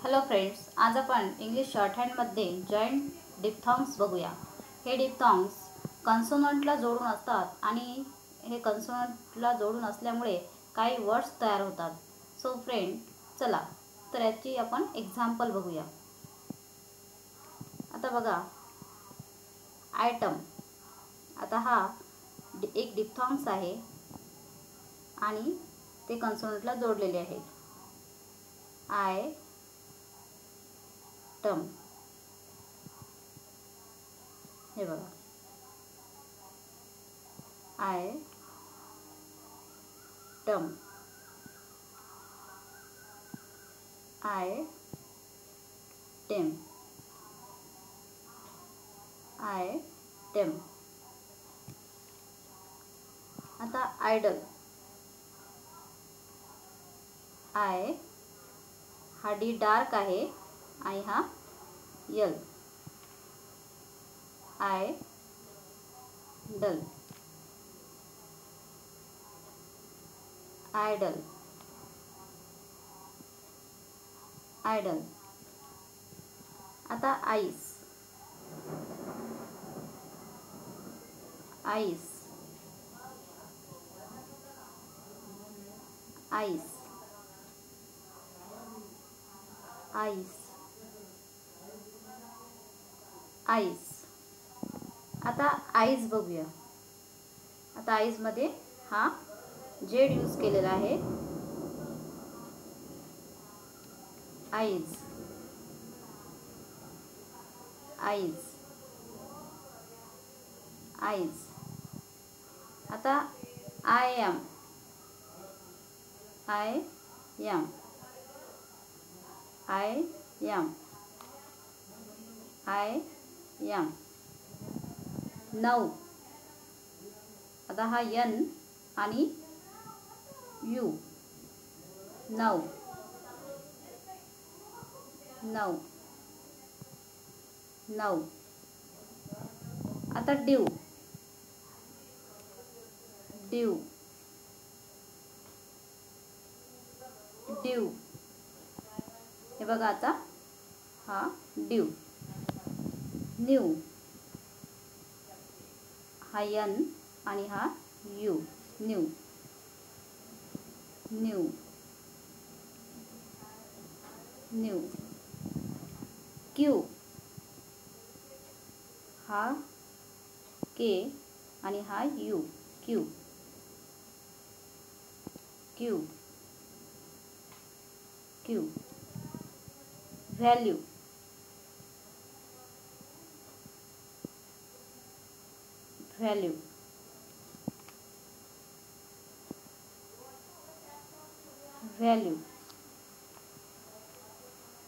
Hello friends, आज आपण English शॉर्टहँडमध्ये joint डिप्थॉंग्स बघूया। हे डिप्थॉंग्स कन्सोनंटला जोडून असतात आणि हे कन्सोनंटला जोडून असल्यामुळे काही वर्ड्स तयार होतात। सो फ्रेंड, चला तर याची आपण एक्झाम्पल बघूया। आता बघा, आयटम। आता हा एक डिप्थॉंग्स आहे आणि ते कन्सोनंटला जोडलेले आहे। आय टम, हे बघा, item, item, item. आता आयडल, आय हा डी डार्क आहे आणि हा L, idle, idle, idle. आता ice, ice, ice, ice, ice. आता आईज बघूया। आता आईज मध्ये हा जेड यूज केलेला आहे। Eyes, eyes, eyes. आता I M, I M, I M, I M. नऊ। आता हा एन आणि यू, नऊ, नऊ, नऊ। आता ड्यू, ड्यू, ड्यू, हे बघा। आता हा ड्यू। न्यू, हा एन आणि हा U, new, new, new. Q, हा के आणि हा U, Q, Q, Q. Value, value, value,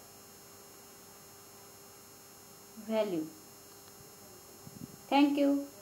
value. Thank you.